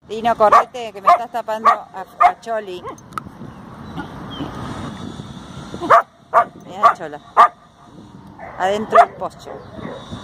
Dino, correte, que me estás tapando a Choli. Mirá a Chola. Adentro del pozo.